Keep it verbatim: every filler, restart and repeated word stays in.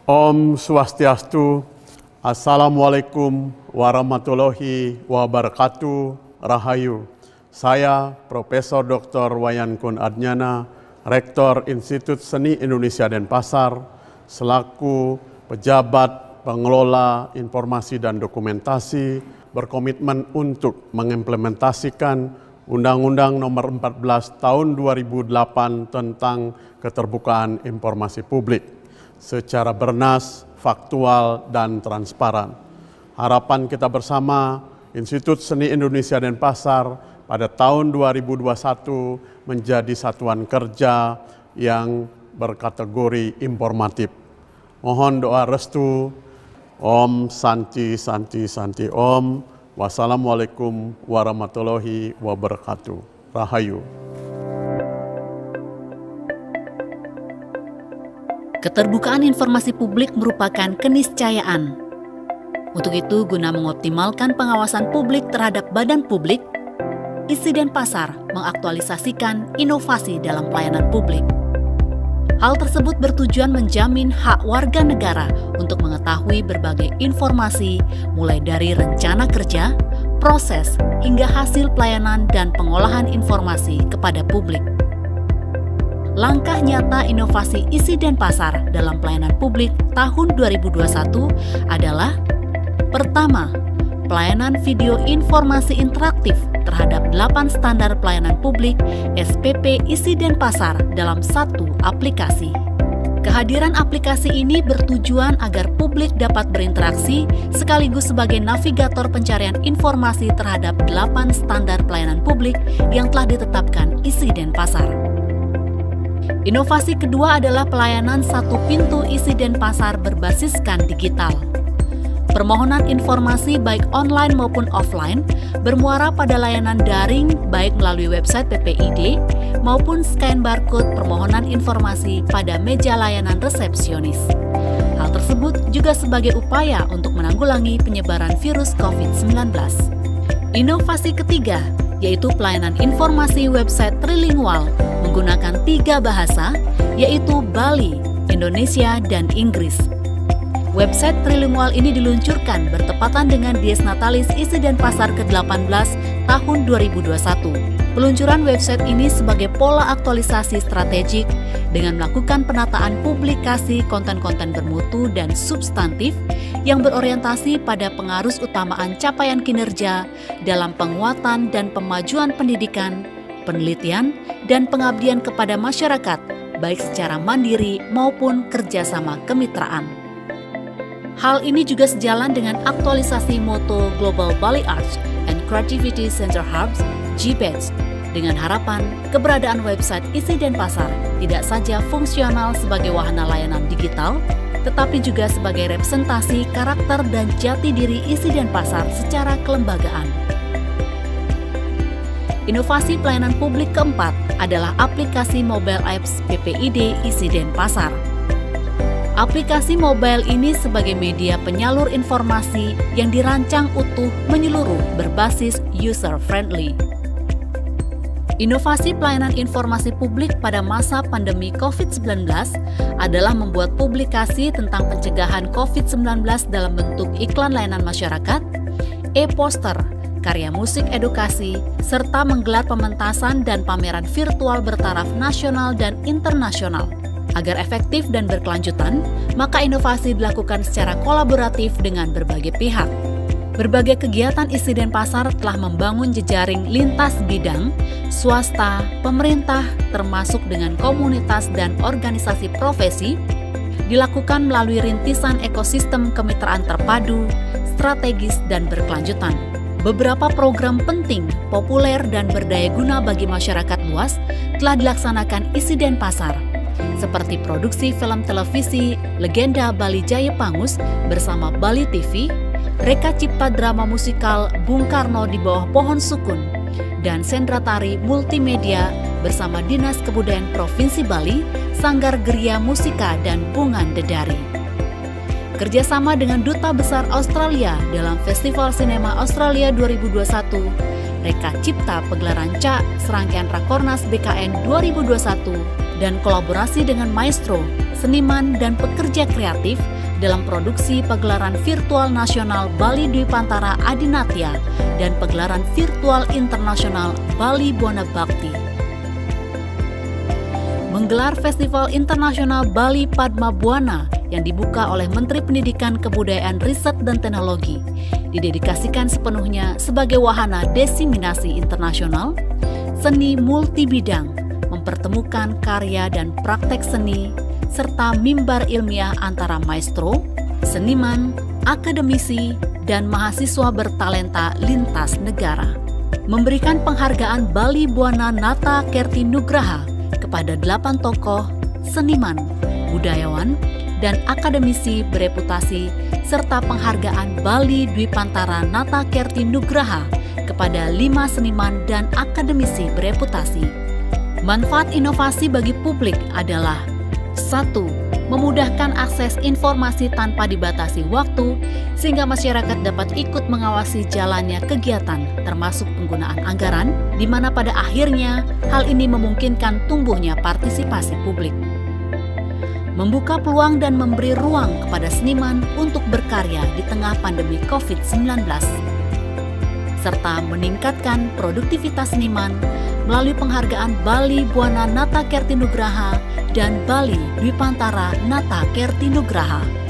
Om Swastiastu, Assalamualaikum warahmatullahi wabarakatuh, Rahayu. Saya Profesor Doktor Wayan Kun Adnyana, Rektor Institut Seni Indonesia Denpasar, selaku pejabat pengelola informasi dan dokumentasi, berkomitmen untuk mengimplementasikan Undang-Undang Nomor empat belas Tahun dua ribu delapan tentang Keterbukaan Informasi Publik secara bernas, faktual, dan transparan. Harapan kita bersama, Institut Seni Indonesia Denpasar pada tahun dua ribu dua puluh satu menjadi satuan kerja yang berkategori informatif. Mohon doa restu. Om Santi Santi Santi Om. Wassalamualaikum warahmatullahi wabarakatuh. Rahayu. Keterbukaan informasi publik merupakan keniscayaan. Untuk itu, guna mengoptimalkan pengawasan publik terhadap badan publik, I S I Denpasar mengaktualisasikan inovasi dalam pelayanan publik. Hal tersebut bertujuan menjamin hak warga negara untuk mengetahui berbagai informasi, mulai dari rencana kerja, proses, hingga hasil pelayanan dan pengolahan informasi kepada publik. Langkah nyata inovasi I S I Denpasar dalam pelayanan publik tahun dua ribu dua puluh satu adalah: pertama, pelayanan video informasi interaktif terhadap delapan standar pelayanan publik S P P I S I Denpasar dalam satu aplikasi. Kehadiran aplikasi ini bertujuan agar publik dapat berinteraksi sekaligus sebagai navigator pencarian informasi terhadap delapan standar pelayanan publik yang telah ditetapkan I S I Denpasar. Inovasi kedua adalah pelayanan satu pintu I S I Denpasar berbasiskan digital. Permohonan informasi baik online maupun offline bermuara pada layanan daring baik melalui website P P I D maupun scan barcode permohonan informasi pada meja layanan resepsionis. Hal tersebut juga sebagai upaya untuk menanggulangi penyebaran virus COVID sembilan belas. Inovasi ketiga yaitu pelayanan informasi website trilingual menggunakan tiga bahasa, yaitu Bali, Indonesia, dan Inggris. Website trilingual ini diluncurkan bertepatan dengan Dies Natalis I S I Denpasar ke delapan belas tahun dua ribu dua puluh satu. Peluncuran website ini sebagai pola aktualisasi strategik dengan melakukan penataan publikasi konten-konten bermutu dan substantif yang berorientasi pada pengarus utamaan capaian kinerja dalam penguatan dan pemajuan pendidikan, penelitian, dan pengabdian kepada masyarakat, baik secara mandiri maupun kerjasama kemitraan. Hal ini juga sejalan dengan aktualisasi moto Global Bali Arts and Creativity Center Hubs G B A D S dengan harapan keberadaan website I S I Denpasar tidak saja fungsional sebagai wahana layanan digital, tetapi juga sebagai representasi karakter dan jati diri I S I Denpasar secara kelembagaan. Inovasi pelayanan publik keempat adalah aplikasi mobile apps P P I D I S I Denpasar. Aplikasi mobile ini sebagai media penyalur informasi yang dirancang utuh menyeluruh berbasis user-friendly. Inovasi pelayanan informasi publik pada masa pandemi COVID sembilan belas adalah membuat publikasi tentang pencegahan COVID sembilan belas dalam bentuk iklan layanan masyarakat, e-poster, karya musik edukasi, serta menggelar pementasan dan pameran virtual bertaraf nasional dan internasional. Agar efektif dan berkelanjutan, maka inovasi dilakukan secara kolaboratif dengan berbagai pihak. Berbagai kegiatan I S I Denpasar telah membangun jejaring lintas bidang, swasta, pemerintah, termasuk dengan komunitas dan organisasi profesi, dilakukan melalui rintisan ekosistem kemitraan terpadu, strategis, dan berkelanjutan. Beberapa program penting, populer, dan berdaya guna bagi masyarakat luas telah dilaksanakan I S I Denpasar, seperti produksi film televisi Legenda Bali Jaya Pangus bersama Bali T V, reka cipta drama musikal Bung Karno di bawah pohon sukun, dan sendra tari multimedia bersama Dinas Kebudayaan Provinsi Bali, Sanggar Geria Musika, dan Bungan Dedari. Kerjasama dengan Duta Besar Australia dalam Festival Sinema Australia dua ribu dua puluh satu, Reka Cipta Pegelaran C A, serangkaian Rakornas B K N dua ribu dua puluh satu, dan kolaborasi dengan maestro, seniman, dan pekerja kreatif dalam produksi pagelaran virtual nasional Bali Dwipantara Adinatya dan pagelaran virtual internasional Bali Buana Bakti. Menggelar Festival Internasional Bali Padma Buana yang dibuka oleh Menteri Pendidikan, Kebudayaan, Riset, dan Teknologi, didedikasikan sepenuhnya sebagai wahana diseminasi internasional, seni multibidang, mempertemukan karya dan praktek seni, serta mimbar ilmiah antara maestro, seniman, akademisi, dan mahasiswa bertalenta lintas negara. Memberikan penghargaan Bali Buana Nata Kerti Nugraha kepada delapan tokoh, seniman, budayawan, dan akademisi bereputasi, serta penghargaan Bali Dwipantara Nata Kerti Nugraha kepada lima seniman dan akademisi bereputasi. Manfaat inovasi bagi publik adalah: satu. Memudahkan akses informasi tanpa dibatasi waktu, sehingga masyarakat dapat ikut mengawasi jalannya kegiatan, termasuk penggunaan anggaran, di mana pada akhirnya hal ini memungkinkan tumbuhnya partisipasi publik. Membuka peluang dan memberi ruang kepada seniman untuk berkarya di tengah pandemi covid sembilan belas, serta meningkatkan produktivitas seniman melalui penghargaan Bali Buana Nata Kerti Nugraha dan Bali Dwipantara Nata Kerti Nugraha.